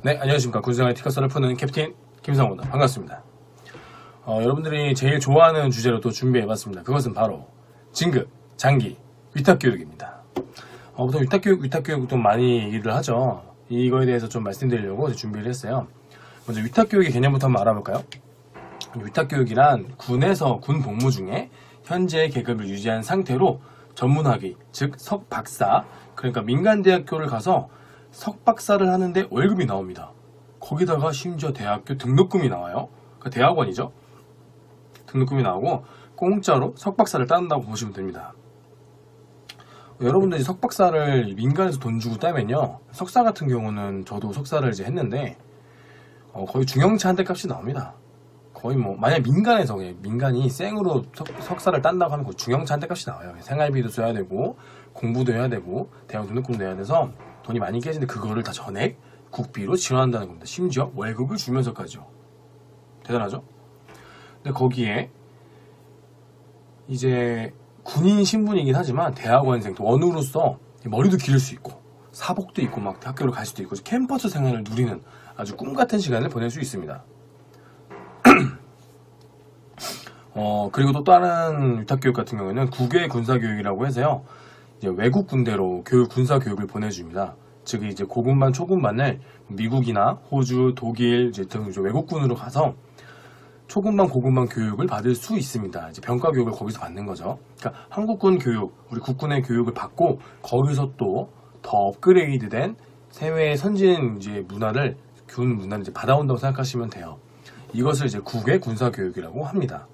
네, 안녕하십니까. 군생활 티커스를 푸는 캡틴 김성호입니다. 반갑습니다. 여러분들이 제일 좋아하는 주제로 또 준비해봤습니다. 그것은 바로 진급, 장기, 위탁교육입니다. 보통 위탁교육 좀 많이 얘기를 하죠. 이거에 대해서 좀 말씀드리려고 준비를 했어요. 먼저 위탁교육의 개념부터 한번 알아볼까요? 위탁교육이란 군 복무 중에 현재 계급을 유지한 상태로 전문학위, 즉 석박사, 그러니까 민간대학교를 가서 석박사를 하는데 월급이 나옵니다. 거기다가 심지어 대학교 등록금이 나와요. 그러니까 대학원이죠. 등록금이 나오고 공짜로 석박사를 따는다고 보시면 됩니다. 여러분들이 석박사를 민간에서 돈 주고 따면요, 석사 같은 경우는 저도 석사를 이제 했는데 거의 중형차 한 대 값이 나옵니다. 거의 뭐 만약 민간에서 민간이 생으로 석사를 딴다고 하면 중형차 한 대 값이 나와요. 생활비도 써야 되고 공부도 해야 되고 대학 등록금도 내야 돼서 돈이 많이 깨지는데 그거를 다 전액 국비로 지원한다는 겁니다. 심지어 월급을 주면서까지요. 대단하죠? 근데 거기에 이제 군인 신분이긴 하지만 대학원생 원우로서 머리도 기를 수 있고 사복도 있고 막 학교를 갈 수도 있고 캠퍼스 생활을 누리는 아주 꿈같은 시간을 보낼 수 있습니다. 그리고 또 다른 위탁교육 같은 경우에는 국외 군사교육이라고 해서요, 이제 외국 군대로 군사교육을 보내줍니다. 즉 이제 고군반, 초군반을 미국이나 호주, 독일 등 외국군으로 가서 초군반, 고군반 교육을 받을 수 있습니다. 이제 병가 교육을 거기서 받는 거죠. 그러니까 한국군 교육, 우리 국군의 교육을 받고 거기서 또 더 업그레이드된 세외의 선진 이제 군 문화를 이제 받아온다고 생각하시면 돼요. 이것을 이제 국외 군사교육이라고 합니다.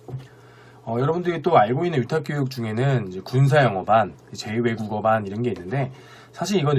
여러분들이 또 알고 있는 위탁교육 중에는 이제 군사영어반, 제2외국어반 이런 게 있는데, 사실 이건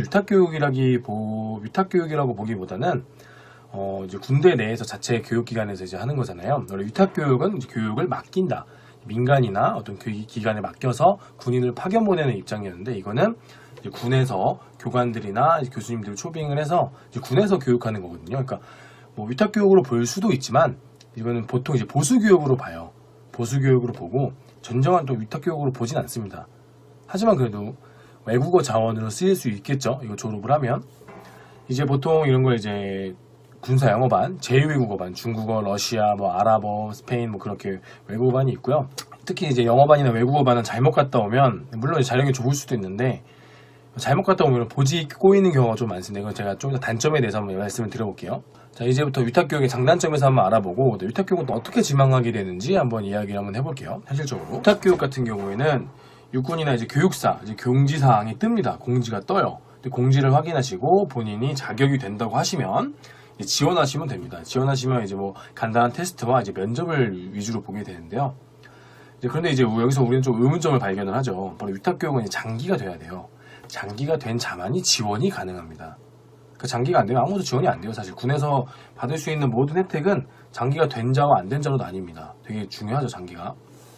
위탁교육이라고 보기보다는 이제 군대 내에서 자체 교육기관에서 이제 하는 거잖아요. 원래 위탁교육은 이제 교육을 맡긴다. 민간이나 어떤 기관에 맡겨서 군인을 파견 보내는 입장이었는데, 이거는 이제 군에서 교관들이나 교수님들을 초빙을 해서 이제 군에서 교육하는 거거든요. 그러니까 뭐 위탁교육으로 볼 수도 있지만, 이거는 보통 이제 보수교육으로 봐요. 보수교육으로 보고 전정한 또 위탁교육으로 보진 않습니다. 하지만 그래도 외국어 자원으로 쓰일 수 있겠죠. 이거 졸업을 하면 이제 보통 이런 거 이제 군사 영어반, 제2외국어반, 중국어, 러시아, 뭐 아랍어, 스페인 뭐 그렇게 외국어반이 있고요. 특히 이제 영어반이나 외국어반은 잘못 갔다 오면 물론 자격이 좋을 수도 있는데 잘못 갔다 오면 보직이 꼬이는 경우가 좀 많습니다. 이건 제가 좀 더 단점에 대해서 한번 말씀을 드려볼게요. 자, 이제부터 위탁교육의 장단점에서 한번 알아보고 위탁교육은 또 어떻게 지망하게 되는지 한번 이야기를 한번 해볼게요. 현실적으로 위탁교육 같은 경우에는 육군이나 이제 교육사, 이제 공지사항이 뜹니다. 공지가 떠요. 공지를 확인하시고 본인이 자격이 된다고 하시면 지원하시면 됩니다. 지원하시면 이제 뭐 간단한 테스트와 이제 면접을 위주로 보게 되는데요. 그런데 이제 여기서 우리는 좀 의문점을 발견을 하죠. 바로 위탁교육은 이제 장기가 돼야 돼요. 장기가 된 자만이 지원이 가능합니다. 그 장기가 안 되면 아무도 지원이 안 돼요. 사실 군에서 받을 수 있는 모든 혜택은 장기가 된 자와 안 된 자로 나뉩니다. 되게 중요하죠, 장기가.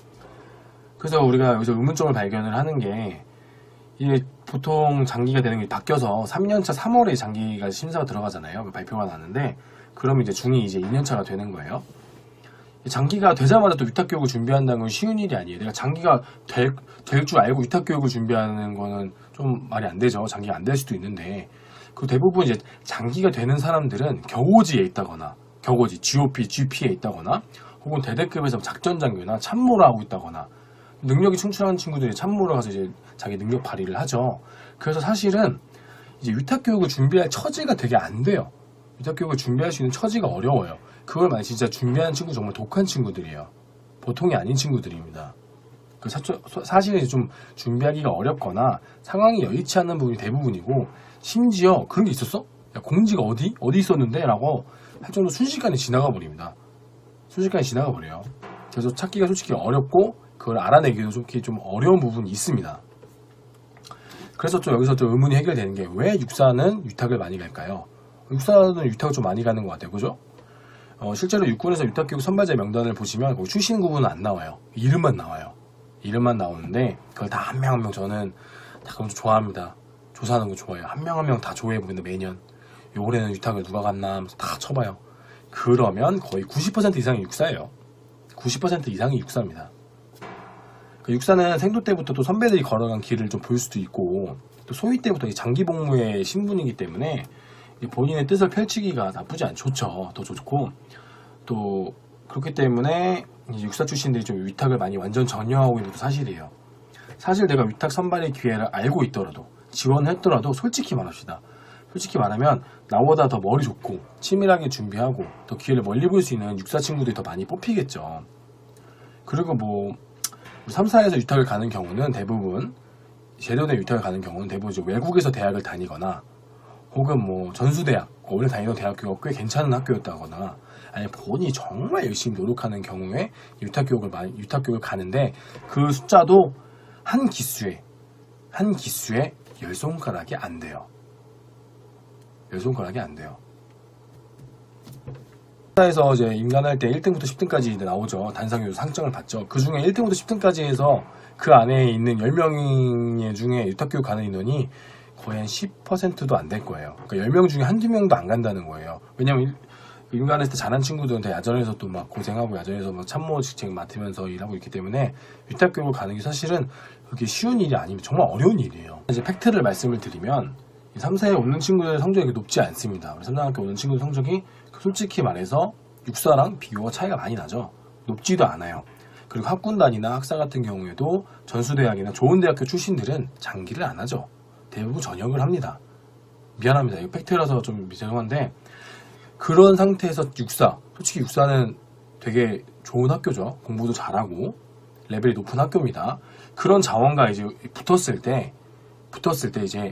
그래서 우리가 여기서 의문점을 발견을 하는 게, 이게 보통 장기가 되는 게 바뀌어서 3년차 3월에 장기가 심사가 들어가잖아요. 발표가 나는데, 그럼 이제 중이 이제 2년차가 되는 거예요. 장기가 되자마자 또 위탁교육을 준비한다는 건 쉬운 일이 아니에요. 내가 장기가 될 줄 알고 위탁교육을 준비하는 거는 좀 말이 안 되죠. 장기가 안 될 수도 있는데, 그 대부분 이제 장기가 되는 사람들은 겨우지에 있다거나, GOP, GP에 있다거나, 혹은 대대급에서 작전장교나 참모를 하고 있다거나, 능력이 충출한 친구들이 참모를 가서 이제 자기 능력 발휘를 하죠. 그래서 사실은 이제 위탁교육을 준비할 처지가 되게 안 돼요. 위탁교육을 준비할 수 있는 처지가 어려워요. 그걸 만약 진짜 준비하는 친구 정말 독한 친구들이에요. 보통이 아닌 친구들입니다. 사실은 좀 준비하기가 어렵거나 상황이 여의치 않는 부분이 대부분이고, 심지어 그런 게 있었어? 야, 공지가 어디 있었는데? 라고 할 정도 순식간에 지나가 버립니다. 순식간에 지나가 버려요. 그래서 찾기가 솔직히 어렵고 그걸 알아내기도 솔직히 좀 어려운 부분이 있습니다. 그래서 좀 여기서 좀 의문이 해결되는 게, 왜 육사는 위탁을 많이 갈까요? 육사는 위탁을 좀 많이 가는 것 같아요. 그죠? 실제로 육군에서 위탁교육 선발자 명단을 보시면 거기 출신 구분은 안 나와요. 이름만 나와요. 이름만 나오는데 그걸 다 한 명 한 명 저는 다 그런 거 좋아합니다. 조사하는 거 좋아해요. 한 명 한 명 다 조회해보는데 매년 올해는 위탁을 누가 갔나 하면서 다 쳐봐요. 그러면 거의 90% 이상이 육사예요. 90% 이상이 육사입니다. 그 육사는 생도 때부터 또 선배들이 걸어간 길을 좀 볼 수도 있고, 또 소위 때부터 장기 복무의 신분이기 때문에 본인의 뜻을 펼치기가 나쁘지 않죠. 좋죠. 더 좋고 또 그렇기 때문에 육사 출신들이 좀 위탁을 많이 완전 전혀하고 있는 것도 사실이에요. 사실 내가 위탁 선발의 기회를 알고 있더라도 지원했더라도 솔직히 말합시다. 솔직히 말하면 나보다 더 머리 좋고 치밀하게 준비하고 더 기회를 멀리 볼 수 있는 육사 친구들이 더 많이 뽑히겠죠. 그리고 뭐 3사에서 위탁을 가는 경우는 대부분 제도대 위탁을 가는 경우는 대부분 외국에서 대학을 다니거나 혹은 뭐 전수대학 원래 다니던 대학교가 꽤 괜찮은 학교였다거나 아니 본인이 정말 열심히 노력하는 경우에 위탁교육을 가는데 그 숫자도 한 기수에 10손가락이 안 돼요. 10손가락이 안 돼요. 회사에서 이제 임관할 때 1등부터 10등까지 나오죠. 단상교수 상장을 받죠. 그 중에 1등부터 10등까지 해서 그 안에 있는 10명 중에 위탁교육 가는 인원이 거의 한 10%도 안 될 거예요. 그러니까 10명 중에 한두 명도 안 간다는 거예요. 왜냐면 임관했을 때 잘한 친구들은 다 야전에서 또 막 고생하고 야전에서 막 참모 직책 맡으면서 일하고 있기 때문에 위탁교육을 가는 게 사실은 그렇게 쉬운 일이 아니면 정말 어려운 일이에요. 이제 팩트를 말씀을 드리면 3사에 오는 친구들의 성적이 높지 않습니다. 3사학교 오는 친구들 성적이 솔직히 말해서 6사랑 비교가 차이가 많이 나죠. 높지도 않아요. 그리고 학군단이나 학사 같은 경우에도 전수대학이나 좋은 대학교 출신들은 장기를 안 하죠. 대부분 전역을 합니다. 미안합니다. 이거 팩트라서 좀 죄송한데 그런 상태에서 솔직히 6사는 되게 좋은 학교죠. 공부도 잘하고 레벨이 높은 학교입니다. 그런 자원과 이제 붙었을 때 이제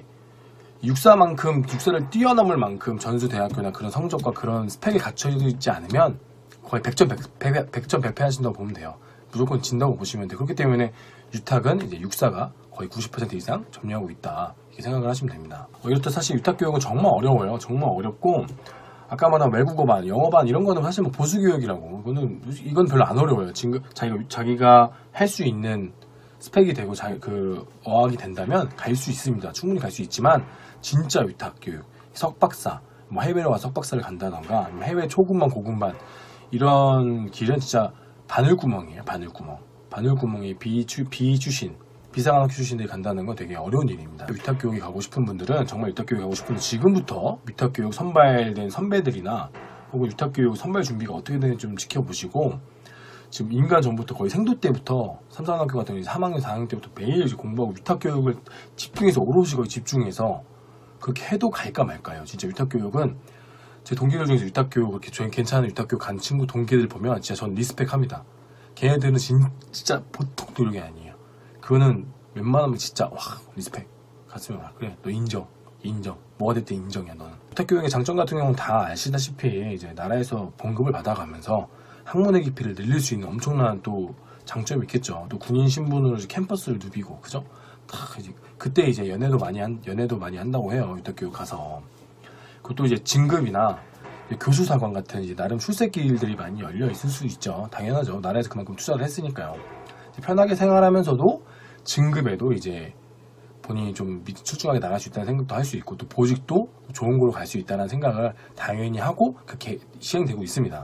6사를 뛰어넘을 만큼 전수대학교나 그런 성적과 그런 스펙이 갖춰지지 않으면 거의 100점 100패 하신다고 보면 돼요. 무조건 진다고 보시면 돼요. 그렇기 때문에 유탁은 이제 6사가 거의 90% 이상 점유하고 있다. 이렇게 생각을 하시면 됩니다. 이렇듯 사실 유탁교육은 정말 어려워요. 정말 어렵고 아까 말한 외국어반, 영어반 이런 거는 사실 뭐 보수교육이라고 이건 별로 안 어려워요. 지금 자기가 할 수 있는 스펙이 되고 그 어학이 된다면 갈 수 있습니다. 충분히 갈 수 있지만 진짜 위탁교육, 석박사, 뭐 해외로 와 석박사를 간다던가 아니면 해외 초급반, 고급반 이런 길은 진짜 바늘구멍이에요. 바늘구멍이 비상학교 출신들이 간다는 건 되게 어려운 일입니다. 위탁교육이 가고 싶은 분들은 정말 위탁교육이 가고 싶은 분들은 지금부터 위탁교육 선발된 선배들이나 혹은 위탁교육 선발 준비가 어떻게 되는지 좀 지켜보시고 지금 임관 전부터 거의 생도 때부터 3, 4학년 같은 경우는 3학년, 4학년 때부터 매일 공부하고 위탁교육을 집중해서 오롯이 거의 집중해서 그렇게 해도 갈까 말까요. 진짜 위탁교육은 제 동기들 중에서 위탁교육 그렇게 괜찮은 위탁교육 간 친구 동기들 보면 진짜 전 리스펙합니다. 걔네들은 진짜 보통 노력이 아니에요. 그거는 웬만하면 진짜 와 리스펙 갔으면 그래 너 인정 뭐가 됐든 인정이야 너는. 위탁교육의 장점 같은 경우는 다 아시다시피 이제 나라에서 봉급을 받아가면서 학문의 깊이를 늘릴 수 있는 엄청난 또 장점이 있겠죠. 또 군인 신분으로 캠퍼스를 누비고 그죠? 그때 이제 연애도 많이 한다고 해요. 위탁교육 가서. 그것도 이제 진급이나 교수사관 같은 이제 나름 출세길들이 많이 열려 있을 수 있죠. 당연하죠. 나라에서 그만큼 투자를 했으니까요. 편하게 생활하면서도 진급에도 이제 본인이 좀 출중하게 나갈 수 있다는 생각도 할 수 있고 또 보직도 좋은 걸로 갈 수 있다는 생각을 당연히 하고 그렇게 시행되고 있습니다.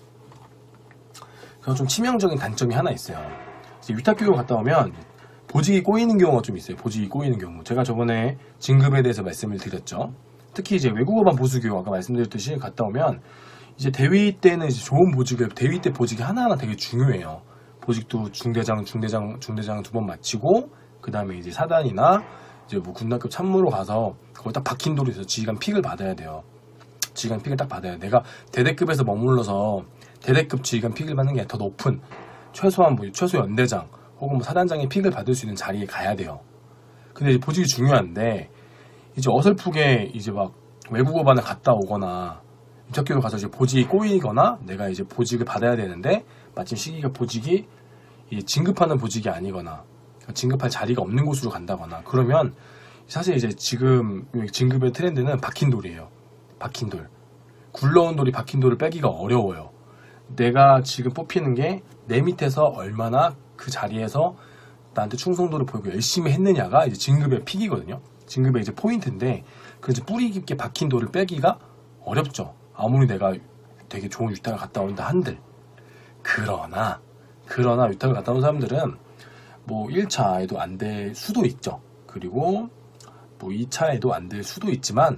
그래서 좀 치명적인 단점이 하나 있어요. 이제 위탁교육 갔다 오면 보직이 꼬이는 경우가 좀 있어요. 보직이 꼬이는 경우. 제가 저번에 진급에 대해서 말씀을 드렸죠. 특히 이제 외국어반 보수교육 아까 말씀드렸듯이 갔다 오면 이제 대위 때는 이제 좋은 대위 때 보직이 하나하나 되게 중요해요. 보직도 중대장 2번 마치고 그 다음에 이제 사단이나 이제 뭐 군단급 참모로 가서 거기 딱 박힌 돌이 있어서 지휘관 픽을 받아야 돼요. 지휘관 픽을 딱 받아야 돼요. 내가 대대급에서 머물러서 대대급 지휘관 픽을 받는 게 더 높은 최소한 뭐 최소 연대장 혹은 뭐 사단장의 픽을 받을 수 있는 자리에 가야 돼요. 근데 이제 보직이 중요한데 이제 어설프게 이제 막 외국어반을 갔다 오거나 위탁교육 가서 이제 보직이 꼬이거나 내가 이제 보직을 받아야 되는데 마침 시기가 보직이 이제 진급하는 보직이 아니거나 진급할 자리가 없는 곳으로 간다거나 그러면 사실 이제 지금 진급의 트렌드는 박힌 돌이에요. 박힌 돌. 굴러온 돌이 박힌 돌을 빼기가 어려워요. 내가 지금 뽑히는 게 내 밑에서 얼마나 그 자리에서 나한테 충성도를 보이고 열심히 했느냐가 이제 진급의 픽이거든요. 진급의 이제 포인트인데 그 이제 뿌리 깊게 박힌 돌을 빼기가 어렵죠. 아무리 내가 되게 좋은 위탁을 갔다 온다 한들. 그러나 위탁을 갔다 온 사람들은 뭐 1차에도 안 될 수도 있죠. 그리고 뭐 2차에도 안 될 수도 있지만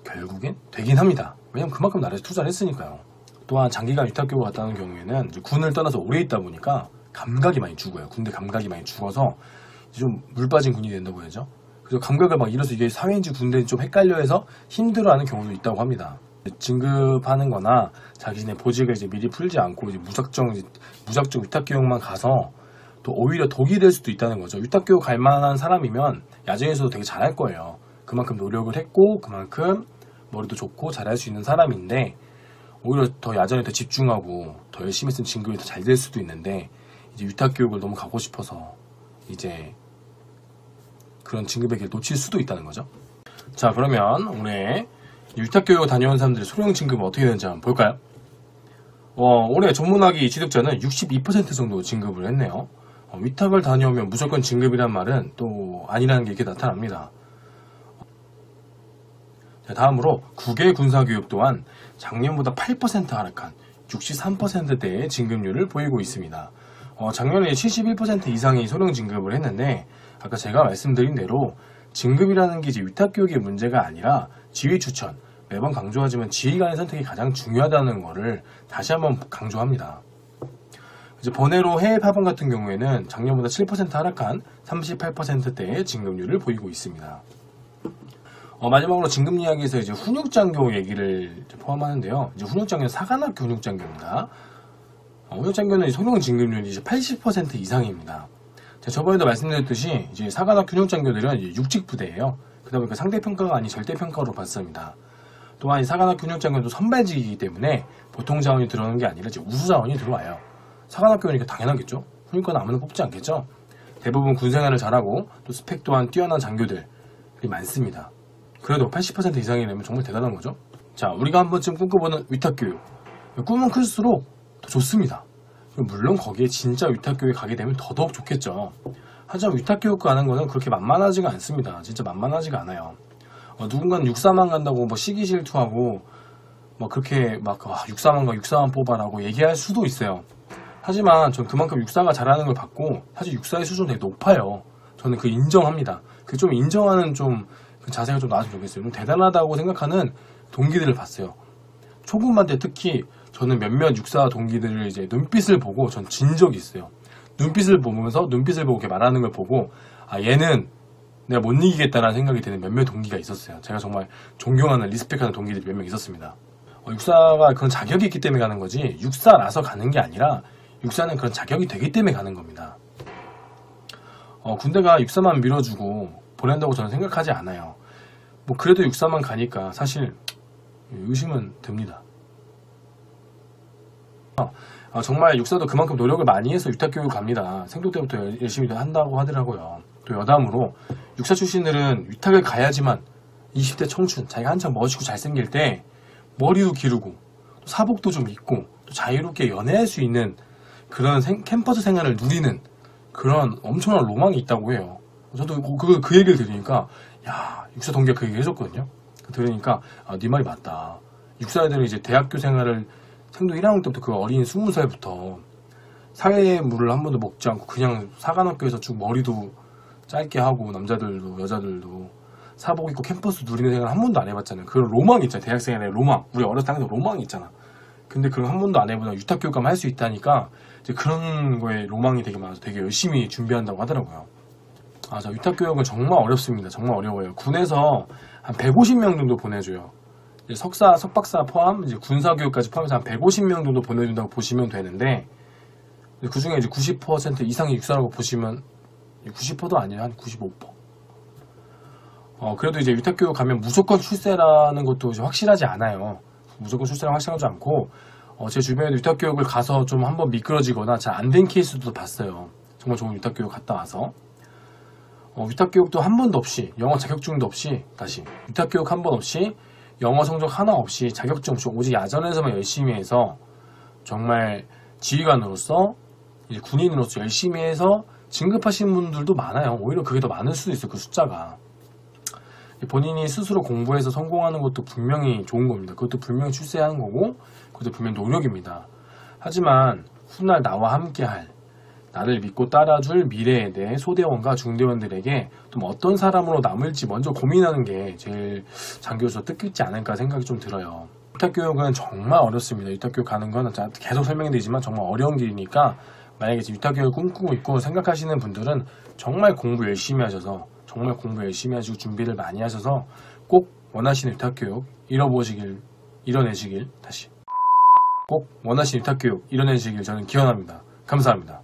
결국엔 되긴 합니다. 왜냐면 그만큼 나라에서 투자를 했으니까요. 또한 장기간 위탁교육을 갔다는 경우에는 이제 군을 떠나서 오래 있다 보니까 감각이 많이 죽어요. 군대 감각이 많이 죽어서 좀 물 빠진 군인이 된다고 해야죠. 그래서 감각을 막 잃어서 이게 사회인지 군대인지 좀 헷갈려 해서 힘들어하는 경우도 있다고 합니다. 진급하는 거나 자신의 보직을 이제 미리 풀지 않고 이제 무작정 위탁교육만 가서 또 오히려 독이 될 수도 있다는 거죠. 위탁교육 갈 만한 사람이면 야전에서도 되게 잘할 거예요. 그만큼 노력을 했고 그만큼 머리도 좋고 잘할 수 있는 사람인데 오히려 더 야전에 더 집중하고 더 열심히 했으면 진급이 더 잘 될 수도 있는데 이제 위탁교육을 너무 가고 싶어서 이제 그런 진급의 길 놓칠 수도 있다는 거죠. 자, 그러면 올해 위탁교육 다녀온 사람들의 소령 진급은 어떻게 되는지 한번 볼까요? 올해 전문학위 취득자는 62% 정도 진급을 했네요. 위탁을 다녀오면 무조건 진급이란 말은 또 아니라는 게 이렇게 나타납니다. 자, 다음으로 국외 군사교육 또한 작년보다 8% 하락한 63%대의 진급률을 보이고 있습니다. 작년에 71% 이상이 소령 진급을 했는데 아까 제가 말씀드린 대로 진급이라는 게 이제 위탁교육의 문제가 아니라 지휘 추천, 매번 강조하지만 지휘관의 선택이 가장 중요하다는 것을 다시 한번 강조합니다. 이제 번외로 해외 파병 같은 경우에는 작년보다 7% 하락한 38%대의 진급률을 보이고 있습니다. 마지막으로 진급 이야기에서 이제 훈육장교 얘기를 포함하는데요. 이제 훈육장교는 사관학교 훈육장교입니다. 훈육장교는 소령 진급률이 이제 80% 이상입니다. 저번에도 말씀드렸듯이 이제 사관학교 훈육장교들은 이제 육직부대예요. 그러다 보니까 상대평가가 아닌 절대평가로 받습니다. 또한 이 사관학교 훈육장교도 선발직이기 때문에 보통 자원이 들어오는 게 아니라 이제 우수 자원이 들어와요. 사관학교니까 당연하겠죠. 훈육과는 아무나 뽑지 않겠죠. 대부분 군생활을 잘하고 또 스펙 또한 뛰어난 장교들이 많습니다. 그래도 80% 이상이라면 정말 대단한 거죠. 자, 우리가 한 번쯤 꿈꿔보는 위탁교육. 꿈은 클수록 더 좋습니다. 물론 거기에 진짜 위탁교육에 가게 되면 더더욱 좋겠죠. 하지만 위탁교육 가는 거는 그렇게 만만하지가 않습니다. 진짜 만만하지가 않아요. 누군가는 육사만 간다고 뭐 시기 질투하고 뭐 그렇게 막 육사만 뽑아라고 얘기할 수도 있어요. 하지만 전 그만큼 육사가 잘하는 걸 봤고 사실 육사의 수준이 되게 높아요. 저는 그 인정합니다. 그 좀 인정하는 좀 그 자세가 좀 나왔으면 좋겠어요. 좀 대단하다고 생각하는 동기들을 봤어요. 초급만 때 특히 저는 몇몇 육사 동기들을 이제 눈빛을 보고 전 진 적이 있어요. 눈빛을 보면서 눈빛을 보고 이렇게 말하는 걸 보고 얘는 내가 못 이기겠다라는 생각이 드는 몇몇 동기가 있었어요. 제가 정말 존경하는 리스펙하는 동기들이 몇 명 있었습니다. 육사가 그런 자격이 있기 때문에 가는 거지 육사라서 가는 게 아니라 육사는 그런 자격이 되기 때문에 가는 겁니다. 군대가 육사만 밀어주고 보낸다고 저는 생각하지 않아요. 뭐 그래도 육사만 가니까 사실 의심은 듭니다. 정말 육사도 그만큼 노력을 많이 해서 위탁교육 갑니다. 생도 때부터 열심히 한다고 하더라고요. 또 여담으로 육사 출신들은 위탁을 가야지만 20대 청춘, 자기가 한참 멋있고 잘생길 때 머리도 기르고 사복도 좀 입고 또 자유롭게 연애할 수 있는 그런 캠퍼스 생활을 누리는 그런 엄청난 로망이 있다고 해요. 저도 그 얘기를 들으니까 야, 육사 동기가 그 얘기 해줬거든요. 들으니까 네 말이 맞다. 육사 애들은 이제 대학교 생활을 생도 1학년 때부터 그 어린 20살부터 사회의 물을 한 번도 먹지 않고 그냥 사관학교에서 쭉 머리도 짧게 하고 남자들도 여자들도 사복 입고 캠퍼스 누리는 생활 한 번도 안 해봤잖아요. 그런 로망이 있잖아요. 대학생활의 로망. 우리 어렸을 때 항상 로망이 있잖아. 근데 그런 한 번도 안 해보다 위탁교육 가면 할 수 있다니까 이제 그런 거에 로망이 되게 많아서 되게 열심히 준비한다고 하더라고요. 저 위탁교육은 정말 어렵습니다. 정말 어려워요. 군에서 한 150명 정도 보내줘요. 이제 석사, 석박사 포함, 이제 군사교육까지 포함해서 한 150명 정도 보내준다고 보시면 되는데, 그 중에 이제 90% 이상이 육사라고 보시면, 90%도 아니에요. 한 95%. 그래도 이제 위탁교육 가면 무조건 출세라는 것도 이제 확실하지 않아요. 무조건 출세라는 확실하지 않고, 제 주변에도 위탁교육을 가서 좀 한번 미끄러지거나 잘 안 된 케이스도 봤어요. 정말 좋은 위탁교육 갔다 와서. 위탁교육도 한 번도 없이, 영어 자격증도 없이, 위탁교육 한 번 없이, 영어 성적 하나 없이, 자격증 없이, 오직 야전에서만 열심히 해서, 정말 지휘관으로서, 이제 군인으로서 열심히 해서 진급하신 분들도 많아요. 오히려 그게 더 많을 수도 있어요, 그 숫자가. 본인이 스스로 공부해서 성공하는 것도 분명히 좋은 겁니다. 그것도 분명히 출세하는 거고, 그것도 분명히 노력입니다. 하지만, 훗날 나와 함께 할, 나를 믿고 따라줄 미래에 대해 소대원과 중대원들에게 좀 어떤 사람으로 남을지 먼저 고민하는 게 제일 장교로서 뜻깊지 않을까 생각이 좀 들어요. 유탁교육은 정말 어렵습니다. 유탁교육 가는 건 계속 설명드리지만 정말 어려운 길이니까 만약에 지금 유탁교육을 꿈꾸고 있고 생각하시는 분들은 정말 공부 열심히 하셔서 정말 공부 열심히 하시고 준비를 많이 하셔서 꼭 원하시는 유탁교육 이뤄내시길 저는 기원합니다. 감사합니다.